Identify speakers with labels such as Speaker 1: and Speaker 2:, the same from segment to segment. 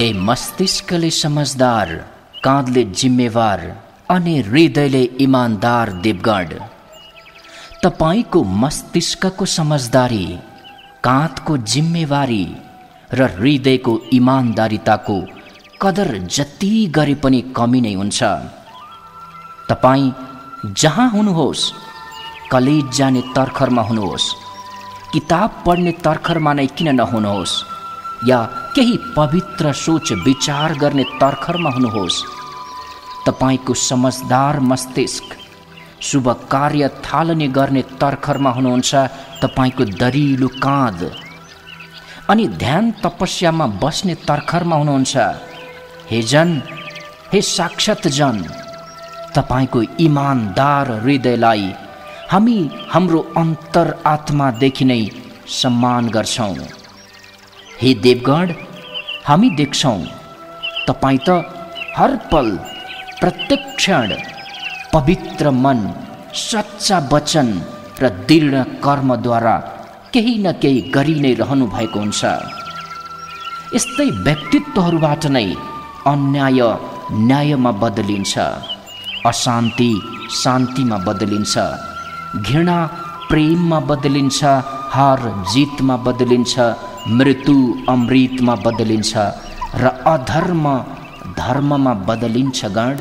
Speaker 1: ए मस्तिष्कले समझदार, काँधले जिम्मेवार अनि हृदयले इमानदार देवगण, तपाईको मस्तिष्कको समझदारी, काँधको जिम्मेवारी र हृदयको इमानदारिताको कदर जति गरे पनि कमी नै हुन्छ। तपाई जहाँ हुनुहोस्, कलेज जाने तर्खरमा हुनुहोस्, किताब पढ्ने तर्खरमा नै किन नहुनुहोस्, या केही पवित्र सोच विचार गर्ने तर्खरमा हुनुहोस्, तपाईको समझदार मस्तिष्क शुभ कार्य थालनी गर्ने तर्खरमा हुनुहुन्छ। तपाईको दरिलो काँध अनि ध्यान तपस्यामा बस्ने तर्खरमा हुनुहुन्छ। हे जन, हे साक्षात जन, तपाईको इमानदार हृदयलाई हामी हाम्रो अन्तर आत्मादेखि नै सम्मान गर्छौं। हे देवगण, हामी देख्छौं तपाई त हर पल प्रत्येक क्षण पवित्र मन, सच्चा वचन र दृढ कर्मद्वारा केही न केही गरि नै रहनु भएको हुन्छ। यस्तै व्यक्तित्वहरूबाट नै अन्याय न्यायमा बदलिन्छ, अशान्ति शान्तिमा बदलिन्छ, घृणा प्रेममा बदलिन्छ, हार जितमा बदलिन्छ, मृत्यु अमृतमा बदलिन्छ र अधर्म धर्ममा बदलिन्छ। गण,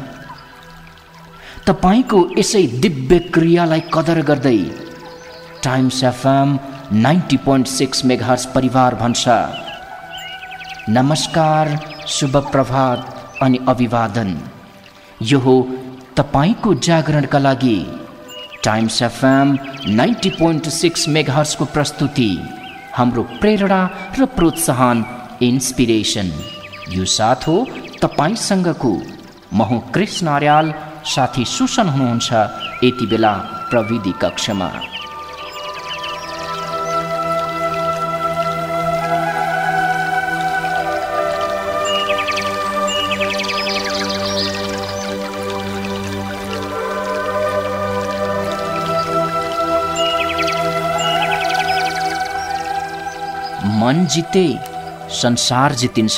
Speaker 1: तपाईको यसै दिव्य क्रियालाई कदर गर्दै टाइम्स एफएम 90.6 मेगाहर्ज परिवार भन्छ, नमस्कार, शुभ प्रभात अनि अभिवादन। यो हो तपाईको जागरणका लागि टाइम्स एफएम 90.6 मेगाहर्जको प्रस्तुति, हाम्रो प्रेरणा र प्रोत्साहन, इन्स्पिरेसन। यो साथ हो तपाईसँगको म हुँ कृष्ण आर्याल, साथी सुसन हुनुहुन्छ यति बेला प्रविधि कक्षमा। मन जिते संसार जितिन्छ।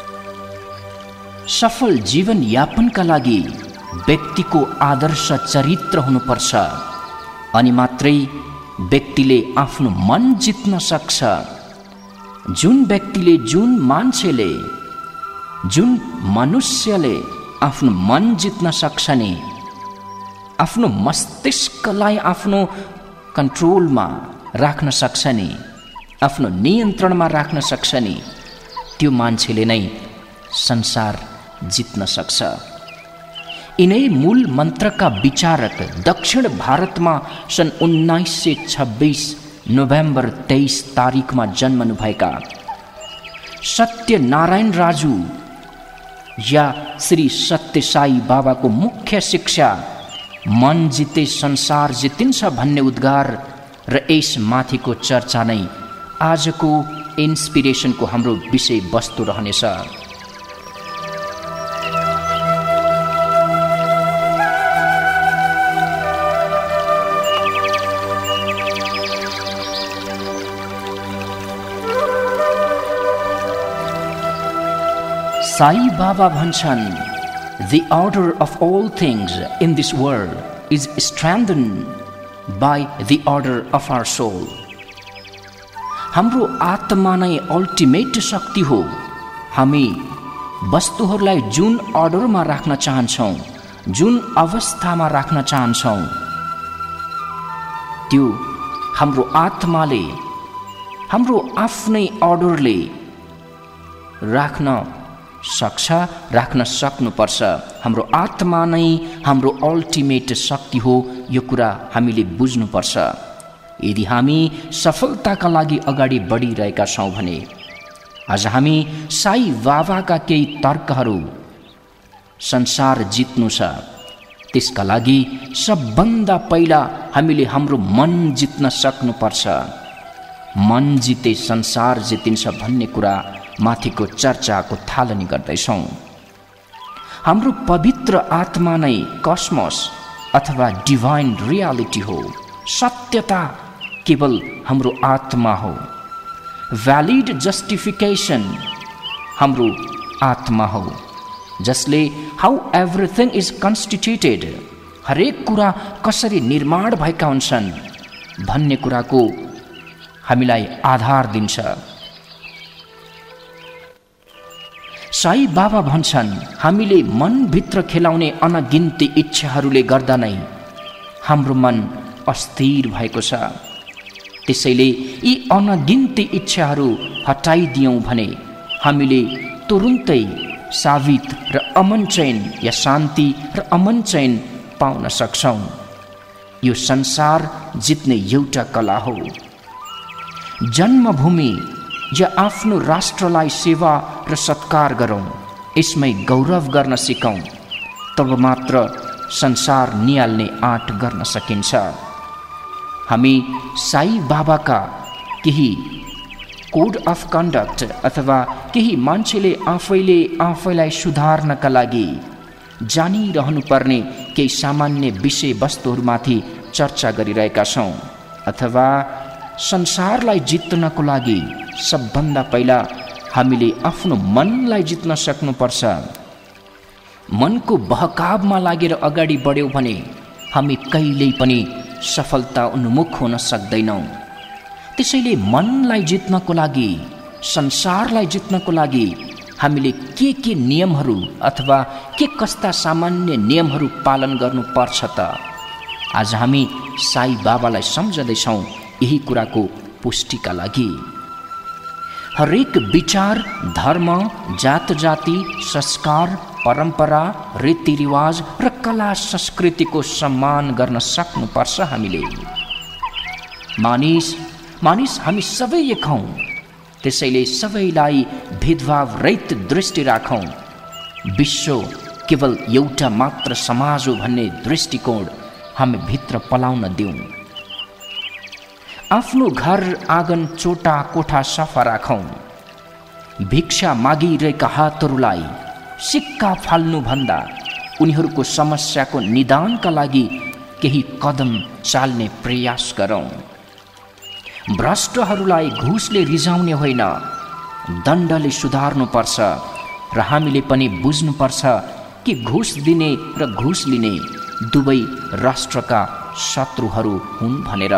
Speaker 1: सफल जीवन यापनका लागि व्यक्तिको आदर्श चरित्र हुनुपर्छ, अनि मात्रै व्यक्तिले आफ्नो मन जित्न सक्छ। जुन व्यक्तिले, जुन मान्छेले, जुन मनुष्यले आफ्नो मन जित्न सक्छ नि, आफ्नो मस्तिष्कलाई आफ्नो कन्ट्रोलमा राख्न सक्छ नि, आफ्नो नियन्त्रणमा राख्न सक्छ नि, त्यो मान्छेले नै संसार जित्न सक्छ। यिनै मूल मन्त्रका विचारक दक्षिण भारतमा सन् 1926 नोभेम्बर 23 तारिखमा जन्मनुभएका सत्यनारायण राजु या श्री सत्य साई बाबाको मुख्य शिक्षा मन जिते संसार जितिन्छ भन्ने उद्गार र यस माथिको चर्चा नै आजको इन्स्पिरेसनको हाम्रो विषय वस्तु रहनेछ। साई बाबा भन्छन्, The order of all things in this world is strengthened by the order of our soul. हाम्रो आत्मा नै अल्टिमेट शक्ति हो। हामी वस्तुहरूलाई जुन अर्डरमा राख्न चाहन्छौँ, जुन अवस्थामा राख्न चाहन्छौँ, त्यो हाम्रो आत्माले, हाम्रो आफ्नै अर्डरले राख्न सक्छ, राख्न सक्नुपर्छ। हाम्रो आत्मा नै हाम्रो अल्टिमेट शक्ति हो, यो कुरा हामीले बुझ्नुपर्छ। यदि हामी सफलताका लागि अगाडि बढिरहेका छौँ भने आज हामी साई बाबाका केही तर्कहरू संसार जित्नु छ, त्यसका लागि सबभन्दा पहिला हामीले हाम्रो मन जित्न सक्नुपर्छ। मन जिते संसार जितिन्छ भन्ने कुरा माथिको चर्चाको थालनी गर्दैछौँ। हाम्रो पवित्र आत्मा नै कस्मोस अथवा डिभाइन रियालिटी हो। सत्यता केवल हाम्रो आत्मा हो। भ्यालिड जस्टिफिकेसन हाम्रो आत्मा हो, जसले हाउ एभ्रिथिङ इज कन्स्टिट्युटेड, हरेक कुरा कसरी निर्माण भएका हुन्छन् भन्ने कुराको हामीलाई आधार दिन्छ। साई बाबा भन्छन्, हामीले मनभित्र खेलाउने अनगिन्ती इच्छाहरूले गर्दा नै हाम्रो मन अस्थिर भएको छ। त्यसैले यी अनगिन्ती इच्छाहरू हटाइदियौँ भने हामीले तुरुन्तै सावित र अमन चैन या शान्ति र अमन चैन पाउन सक्छौँ। यो संसार जित्ने एउटा कला हो। जन्मभूमि या आफ्नो राष्ट्रलाई सेवा र सत्कार गरौँ, यसमै गौरव गर्न सिकौँ, तब मात्र संसार निहाल्ने आँट गर्न सकिन्छ। हामी साई बाबाका केही कोड अफ कन्डक्ट अथवा केही मान्छेले आफैलाई सुधार्नका लागि जानिरहनुपर्ने केही सामान्य विषयवस्तुहरूमाथि चर्चा गरिरहेका छौँ, अथवा संसारलाई जित्नको लागि सबभन्दा पहिला हामीले आफ्नो मनलाई जित्न सक्नुपर्छ। मनको बहकावमा लागेर अगाडि बढ्यौँ भने हामी कहिल्यै पनि सफलता उन्मुख हुन सक्दैनौँ। त्यसैले मनलाई जित्नको लागि, संसारलाई जित्नको लागि हामीले के नियमहरू अथवा के कस्ता सामान्य नियमहरू पालन गर्नुपर्छ त? आज हामी साई बाबालाई सम्झँदैछौँ यही कुराको पुष्टिका लागि। हरेक विचार, धर्म, जात जाति, संस्कार, परम्परा, रीतिरिवाज र कला संस्कृतिको सम्मान गर्न सक्नुपर्छ। हामीले मानिस हामी सबै एक हौँ, त्यसैले सबैलाई भेदभाव रहित दृष्टि राखौँ। विश्व केवल एउटा मात्र समाज हो भन्ने दृष्टिकोण हामी भित्र पलाउन दिउँ। आफ्नो घर आँगन चोटा कोठा सफा राखौँ। भिक्षा मागिरहेका हातहरूलाई सिक्का फाल्नुभन्दा उनीहरूको समस्याको निदानका लागि केही कदम चाल्ने प्रयास गरौँ। भ्रष्टहरूलाई घुसले रिझाउने होइन, दण्डले सुधार्नुपर्छ। र हामीले पनि बुझ्नुपर्छ कि घुस दिने र घुस लिने दुवै राष्ट्रका शत्रुहरू हुन् भनेर।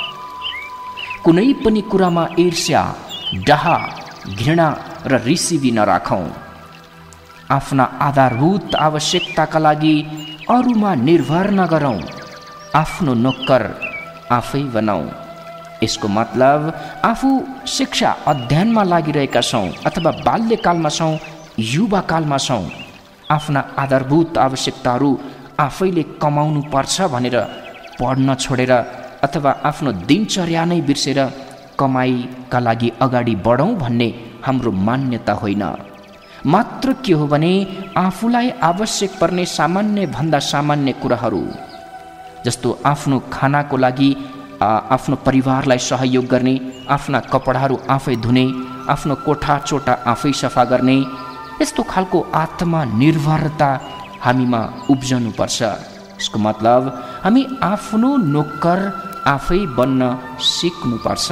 Speaker 1: कुनै पनि कुरामा ईर्ष्या, डाहा, घृणा र रिसिभी नराखौँ। आफ्ना आधारभूत आवश्यकताका लागि अरूमा निर्भर नगरौँ। आफ्नो नोकर आफै बनाऊ। यसको मतलब आफू शिक्षा अध्ययनमा लागिरहेका छौँ अथवा बाल्यकालमा छौँ, युवाकालमा छौँ, आफ्ना आधारभूत आवश्यकताहरू आफैले कमाउनु पर्छ भनेर पढ्न छोडेर अथवा आफ्नो दिनचर्या नै बिर्सेर कमाइका लागि अगाडि बढौँ भन्ने हाम्रो मान्यता होइन। मात्र के हो भने आफूलाई आवश्यक पर्ने सामान्य भन्दा सामान्य कुराहरू, जस्तो आफ्नो खानाको लागि आफ्नो परिवारलाई सहयोग गर्ने, आफ्ना कपडाहरू आफै धुने, आफ्नो कोठा चोटा आफै सफा गर्ने, यस्तो खालको आत्मनिर्भरता हामीमा उब्जनुपर्छ। यसको मतलब हामी आफ्नो नोकर आफै बन्न सिक्नुपर्छ।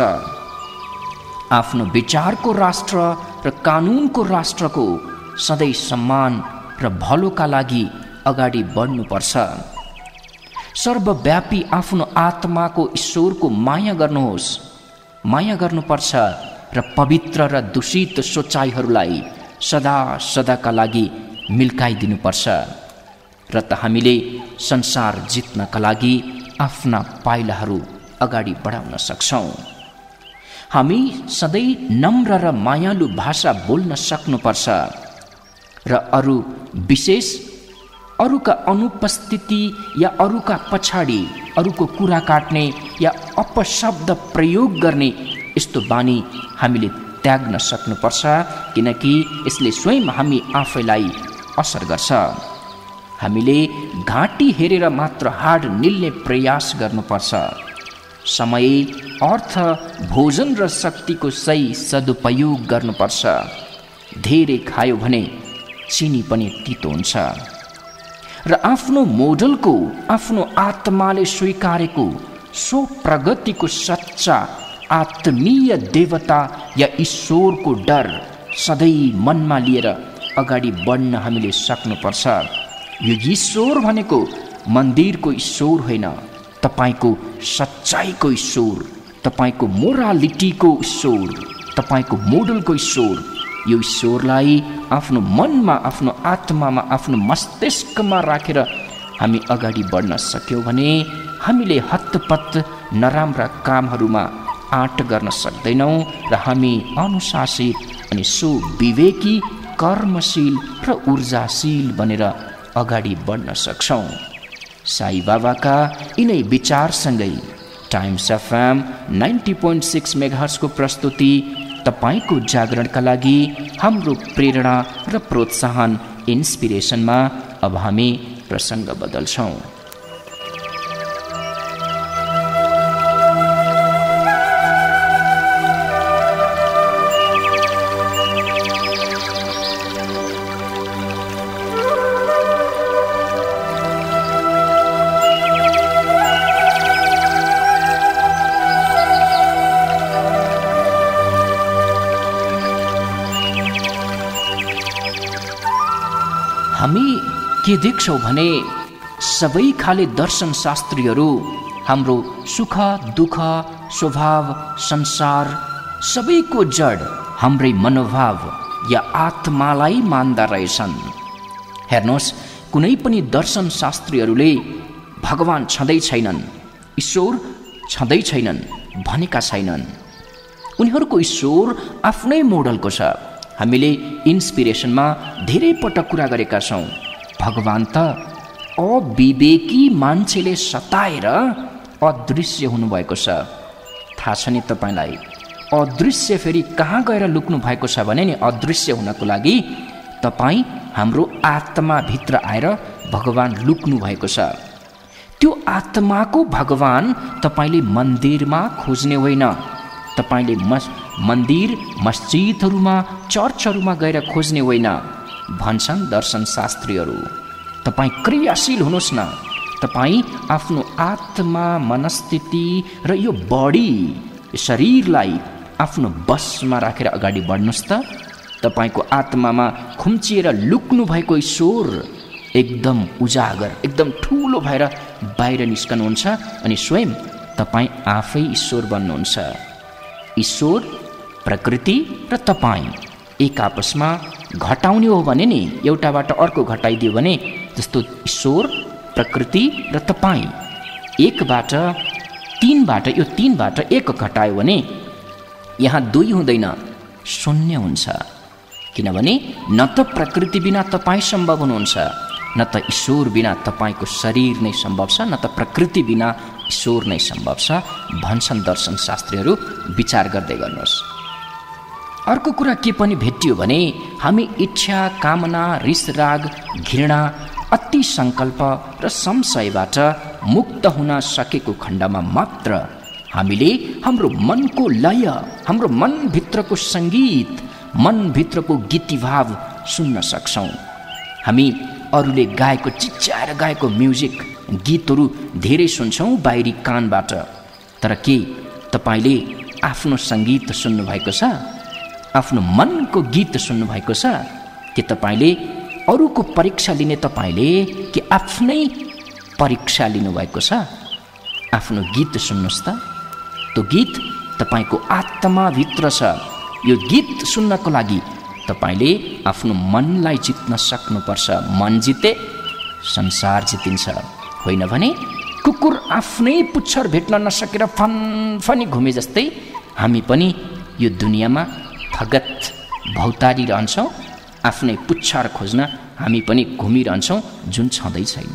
Speaker 1: आफ्नो विचारको राष्ट्र र कानुनको राष्ट्रको सधैँ सम्मान र भलोका लागि अगाडि बढ्नुपर्छ। सर्वव्यापी आफ्नो आत्माको ईश्वरको माया गर्नुहोस्, माया गर्नुपर्छ र पवित्र र दूषित सोचाइहरूलाई सदा सदाका लागि मिल्काइदिनुपर्छ। र त हामीले संसार जित्नका लागि आफ्ना पाइलाहरू अगाडि बढाउन सक्छौँ। हामी सधैँ नम्र र मायालु भाषा बोल्न सक्नुपर्छ र अरू विशेष अरूका अनुपस्थिति या अरूका पछाडि अरूको कुरा काट्ने या अपशब्द प्रयोग गर्ने यस्तो बानी हामीले त्याग्न सक्नुपर्छ, किनकि यसले स्वयं हामी आफैलाई असर गर्छ। हामीले घाँटी हेरेर मात्र हाड निल्ने प्रयास गर्नुपर्छ। समय, अर्थ, भोजन र शक्तिको सही सदुपयोग गर्नुपर्छ। धेरै खायो भने चिनी पनि तितो हुन्छ। र आफ्नो मोडलको, आफ्नो आत्माले स्वीकारेको सो प्रगतिको सच्चा आत्मीय देवता या ईश्वरको डर सधैँ मनमा लिएर अगाडि बढ्न हामीले सक्नुपर्छ। यो ईश्वर भनेको मन्दिरको ईश्वर होइन, तपाईको सच्चाइको ईश्वर, तपाईको मोरालिटीको ईश्वर, तपाईको मोडलको ईश्वर। यो ईश्वरलाई आफ्नो मनमा, आफ्नो आत्मामा, आफ्नो मस्तिष्कमा राखेर हामी अगाडि बढ्न सक्यौँ भने हामीले हतपत नराम्रा कामहरूमा आँट गर्न सक्दैनौँ र हामी अनुशासित अनि सुविवेकी, कर्मशील र ऊर्जाशील बनेर अगाडि बढ्न सक्छौँ। साई बाबाका यिनै विचारसँगै टाइम्स एफएम 90.6 मेगाहर्ट्जको प्रस्तुति तपाईको जागरणका लागि हाम्रो प्रेरणा र प्रोत्साहन इन्स्पिरेसनमा अब हामी प्रसङ्ग बदल्छौँ। हामी के देख्छौँ भने सबै खाले दर्शन शास्त्रीहरू हाम्रो सुख दुःख स्वभाव संसार सबैको जड हाम्रै मनोभाव या आत्मालाई मान्दा रहेछन्। हेर्नुहोस्, कुनै पनि दर्शन शास्त्रीहरूले भगवान छँदै छैनन्, ईश्वर छँदै छैनन् भनेका छैनन्। उनीहरूको ईश्वर आफ्नै मोडलको छ। हामीले इन्स्पिरेसनमा धेरै पटक कुरा गरेका छौँ। भगवान त अविवेकी मान्छेले सताएर अदृश्य हुनुभएको छ। थाहा छ नि तपाईँलाई, अदृश्य फेरि कहाँ गएर लुक्नु भएको छ भने नि, अदृश्य हुनको लागि तपाईँ हाम्रो आत्माभित्र आएर भगवान लुक्नु भएको छ। त्यो आत्माको भगवान तपाईँले मन्दिरमा खोज्ने होइन, तपाईँले मन्दिर मस्जिदहरूमा चर्चहरूमा गएर खोज्ने होइन भन्छन् दर्शन शास्त्रीहरू। तपाईँ क्रियाशील हुनुहोस् न, तपाईँ आफ्नो आत्मा मनस्थिति र यो बडी शरीरलाई आफ्नो बसमा राखेर अगाडि बढ्नुहोस् त। तपाईँको आत्मामा खुम्चिएर लुक्नु भएको ईश्वर एकदम उजागर, एकदम ठुलो भएर बाहिर निस्कनुहुन्छ अनि स्वयं तपाईँ आफै ईश्वर बन्नुहुन्छ। ईश्वर, प्रकृति र तपाईँ एक आपसमा घटाउने हो भने नि, एउटाबाट अर्को घटाइदियो भने, जस्तो ईश्वर, प्रकृति र तपाईँ एकबाट तीनबाट, यो तीनबाट एक घटायो भने यहाँ दुई हुँदैन, शून्य हुन्छ। किनभने न त प्रकृति बिना तपाईँ सम्भव हुनुहुन्छ, न त ईश्वर बिना तपाईँको शरीर नै सम्भव छ, न त प्रकृति बिना ईश्वर नै सम्भव छ भन्छन् दर्शन शास्त्रीहरू। विचार गर्दै गर्नुहोस्। अर्को कुरा के पनि भेटियो भने हामी इच्छा, कामना, रिस, राग, घृणा, अति सङ्कल्प र संशयबाट मुक्त हुन सकेको खण्डमा मात्र हामीले हाम्रो मनको लय, हाम्रो मनभित्रको सङ्गीत, मनभित्रको गीतिभाव सुन्न सक्छौँ। हामी अरूले गाएको, चिच्याएर गाएको म्युजिक, गीतहरू धेरै सुन्छौँ बाहिरी कानबाट। तर के तपाईँले आफ्नो सङ्गीत सुन्नुभएको छ? आफ्नो मनको गीत सुन्नुभएको छ? के तपाईँले अरूको परीक्षा लिने तपाईँले के आफ्नै परीक्षा लिनुभएको छ? आफ्नो गीत सुन्नुहोस् त। त्यो गीत तपाईँको आत्माभित्र छ। यो गीत सुन्नको लागि तपाईँले आफ्नो मनलाई जित्न सक्नुपर्छ। मन जिते संसार जितिन्छ, होइन भने कुकुर आफ्नै पुच्छर भेट्न नसकेर फनफनी घुमे जस्तै हामी पनि यो दुनियाँमा फगत भौतारी रहन्छौँ। आफ्नै पुच्छर खोज्न हामी पनि घुमिरहन्छौँ, जुन छँदै छैन।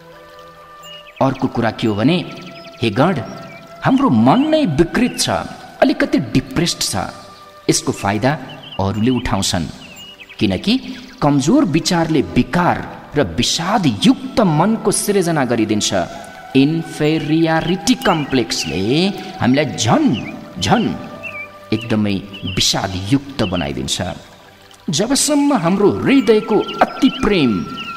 Speaker 1: अर्को कुरा के हो भने, हे गड, हाम्रो मन नै विकृत छ, अलिकति डिप्रेस्ड छ। यसको फाइदा अरूले उठाउँछन्, किनकि कमजोर विचारले विकार र विषादयुक्त मनको सृजना गरिदिन्छ। इन्फेरियरिटी कम्प्लेक्सले हामीलाई झन एकदमै विषादयुक्त बनाइदिन्छ। जबसम्म हाम्रो हृदयको अति प्रेम,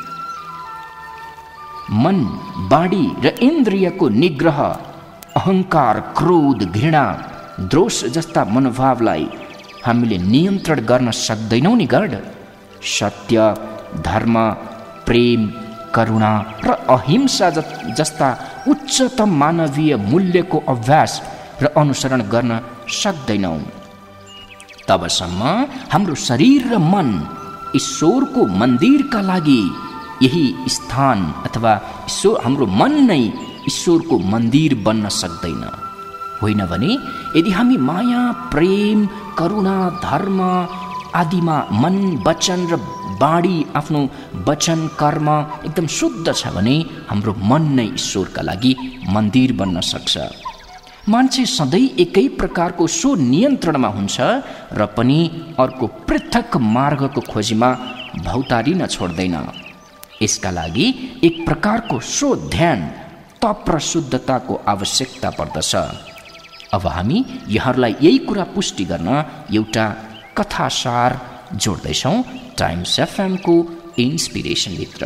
Speaker 1: मन, बाडी र इन्द्रियको निग्रह, अहङ्कार, क्रोध, घृणा, द्रोष जस्ता मनोभावलाई हामीले नियन्त्रण गर्न सक्दैनौँ नि गड, सत्य, धर्म, प्रेम, करुणा र अहिंसा जस्ता उच्चतम मानवीय मूल्यको अभ्यास र अनुसरण गर्न सक्दैनौँ तबसम्म हाम्रो शरीर र मन ईश्वरको मन्दिरका लागि यही स्थान अथवा हाम्रो मन नै ईश्वरको मन्दिर बन्न सक्दैन। होइन भने यदि हामी माया, प्रेम, करुणा, धर्म आदिमा मन, वचन र बाणी, आफ्नो वचन, कर्म एकदम शुद्ध छ भने हाम्रो मन नै ईश्वरका लागि मन्दिर बन्न सक्छ। मान्छे सधैँ एकै प्रकारको स्वनियन्त्रणमा हुन्छ र पनि अर्को पृथक मार्गको खोजीमा भौतारिन छोड्दैन। यसका लागि एक प्रकारको स्वध्यान, तप र शुद्धताको आवश्यकता पर्दछ। अब हामी यहाँहरूलाई यही कुरा पुष्टि गर्न एउटा कथासार जोड्दैछौँ टाइम्स एफएमको इन्स्पिरेसनभित्र।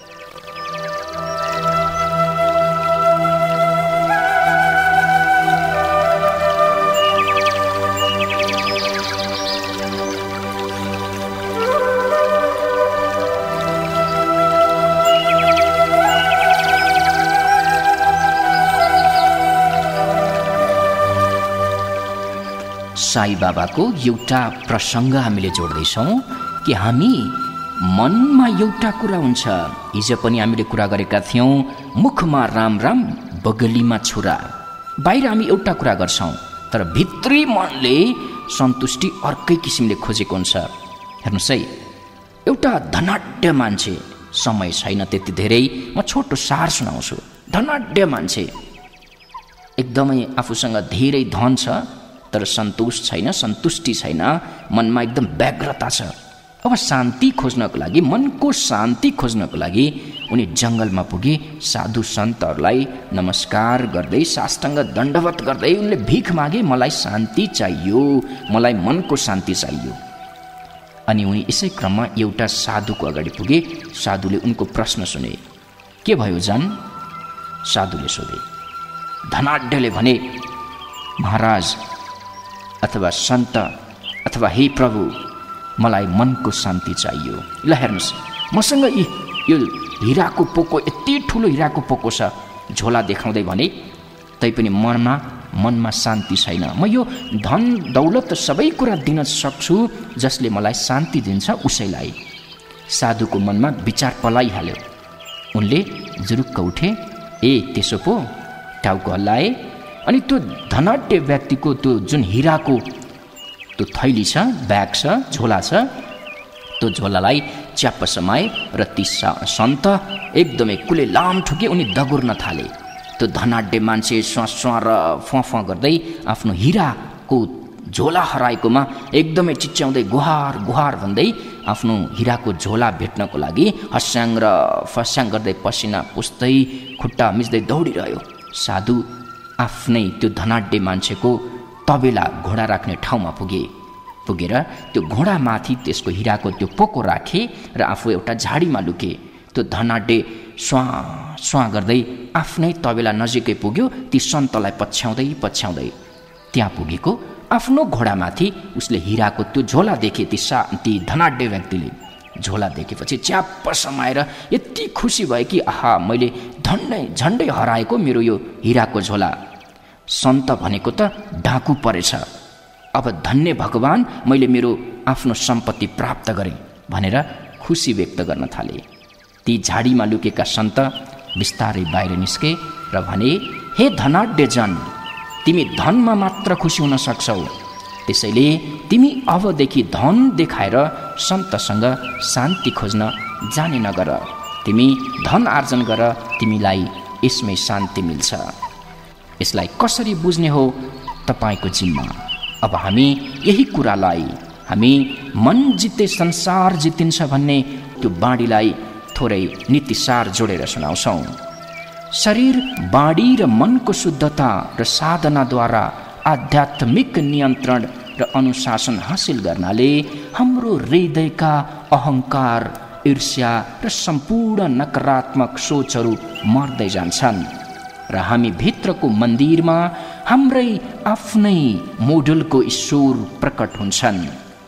Speaker 1: साई बाबाको एउटा प्रसङ्ग हामीले जोड्दैछौँ कि हामी मनमा एउटा कुरा हुन्छ। हिजो पनि हामीले कुरा गरेका थियौँ, मुखमा राम राम बगलीमा छुरा। बाहिर हामी एउटा कुरा गर्छौँ तर भित्री मनले सन्तुष्टि अर्कै किसिमले खोजेको हुन्छ। हेर्नुहोस् है, एउटा धनाढ्य मान्छे, समय छैन त्यति धेरै, म छोटो सार सुनाउँछु। धनाढ्य मान्छे, एकदमै आफूसँग धेरै धन छ तर सन्तुष्टि छैन, मनमा एकदम व्यग्रता छ। अब शान्ति खोज्नको लागि, मनको शान्ति खोज्नको लागि उनी जङ्गलमा पुगे। साधु सन्तहरूलाई नमस्कार गर्दै, साष्टाङ्ग दण्डवत गर्दै उनले भिख मागे, मलाई शान्ति चाहियो, मलाई मनको शान्ति चाहियो। अनि उनी यसै क्रममा एउटा साधुको अगाडि पुगे। साधुले उनको प्रश्न सुने। के भयो जान? साधुले सोधे। धनाढ्यले भने, महाराज अथवा सन्त अथवा हे प्रभु, मलाई मनको शान्ति चाहियो। ल हेर्नुहोस्, मसँग यो हिराको पोको, यति ठुलो हिराको पोको छ, झोला देखाउँदै भने तैपनि मनमा शान्ति छैन। म यो धन दौलत सबै कुरा दिन सक्छु, जसले मलाई शान्ति दिन्छ उसैलाई। साधुको मनमा विचार पलाइहाल्यो। उनले जुरुक्क उठे। ए त्यसो पो, टाउको हल्लाए। अनि त्यो धनाढ्य व्यक्तिको त्यो जुन हिराको त्यो थैली छ, ब्याग छ, झोला छ, त्यो झोलालाई च्याप्प समाए र ती सन्त एकदमै कुले लाम ठुके। उनी दगुर्न थाले। त्यो धनाढ्य मान्छे स्वाँ र फँ गर्दै आफ्नो हिराको झोला हराएकोमा एकदमै चिच्याउँदै गुहार भन्दै आफ्नो हिराको झोला भेट्नको लागि हस्याङ र फस्याङ गर्दै पसिना पुस्दै खुट्टा मिच्दै दौडिरह्यो। साधु आफ्नै त्यो धनाढ्य मान्छेको तबेला, घोडा राख्ने ठाउँमा पुगेर त्यो घोडामाथि त्यसको हिराको त्यो पोको राखे र आफू एउटा झाडीमा लुके। त्यो धनाढ्य स्वाँ गर्दै आफ्नै तबेला नजिकै पुग्यो। ती सन्तलाई पछ्याउँदै त्यहाँ पुगेको आफ्नो घोडामाथि उसले हिराको त्यो झोला देखे। ती धनाढ्य व्यक्तिले झोला देखेपछि च्याप्प समाएर यति खुसी भयो कि आहा, मैले झन्डै हराएको मेरो यो हिराको झोला। सन्त भनेको त डाकु परेछ, अब धन्य भगवान, मैले मेरो आफ्नो सम्पत्ति प्राप्त गरेँ भनेर खुसी व्यक्त गर्न थाले। ती झाडीमा लुकेका सन्त बिस्तारै बाहिर निस्के र भने, हे धनाढ्य जन, तिमी धनमा मात्र खुसी हुन सक्छौ, त्यसैले तिमी अबदेखि धन देखाएर सन्तसँग शान्ति खोज्न जाने नगर। तिमी धन आर्जन गर, तिमीलाई यसमै शान्ति मिल्छ। यसलाई कसरी बुझ्ने हो तपाईँको जिम्मा। अब हामी यही कुरालाई, हामी मन जिते संसार जितिन्छ भन्ने त्यो बाणीलाई थोरै नीतिसार जोडेर सुनाउँछौँ। शरीर, बाणी र मनको शुद्धता र साधनाद्वारा आध्यात्मिक नियन्त्रण र अनुशासन हासिल गर्नाले हाम्रो हृदयका अहङ्कार, ईर्ष्या र सम्पूर्ण नकारात्मक सोचहरू मर्दै जान्छन् र हामी भित्रको मन्दिरमा हाम्रै आफ्नै मोडलको ईश्वर प्रकट हुन्छन्।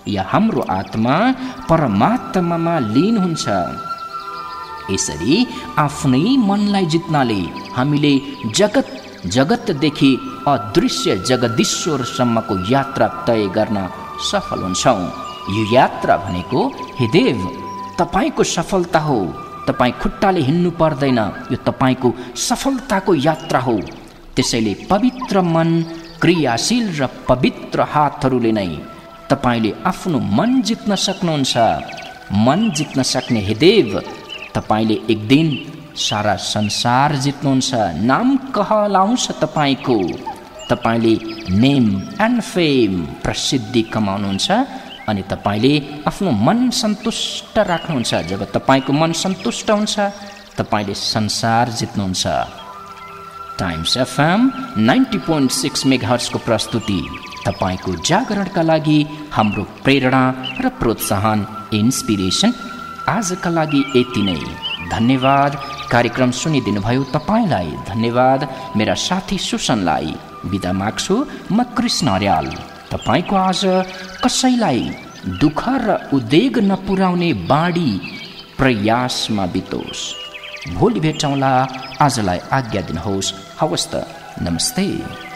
Speaker 1: या हाम्रो आत्मा परमात्मामा लीन हुन्छ। यसरी आफ्नै मनलाई जित्नाले हामीले जगतदेखि अदृश्य जगदीश्वरसम्मको यात्रा तय गर्न सफल हुन्छौँ। यो यात्रा भनेको हे देव तपाईको सफलता हो। तपाईँ खुट्टाले हिँड्नु पर्दैन, यो तपाईको सफलताको यात्रा हो। त्यसैले पवित्र मन, क्रियाशील र पवित्र हातहरूले नै तपाईले आफ्नो मन जित्न सक्नुहुन्छ। मन जित्न सक्ने हे देव तपाईले एक दिन सारा संसार जित्नुहुन्छ। नाम कहलाउँछ तपाईको। तपाईले नेम एन्ड फेम प्रसिद्धि कमाउनुहुन्छ अनि तपाईले आफ्नो मन सन्तुष्ट राख्नुहुन्छ। जब तपाईको मन सन्तुष्ट हुन्छ तपाईले संसार जित्नुहुन्छ। टाइम्स एफएम 90.6 मेगाहर्ट्ज को प्रस्तुति तपाईको जागरणका लागि हाम्रो प्रेरणा र प्रोत्साहन, इन्स्पिरेसन। आजका लागि यति नै। धन्यवाद। कार्यक्रम सुनिदिनु भयो तपाईलाई धन्यवाद। मेरा साथी सुसनलाई बिदा माग्छु। म कृष्ण अर्याल। तपाईको आज कसैलाई दुःख र उद्वेग नपुर्याउने बाढी प्रयासमा बितोस्। भोलि भेटौँला। आजलाई आज्ञा दिनुहोस्। हवस् त। नमस्ते।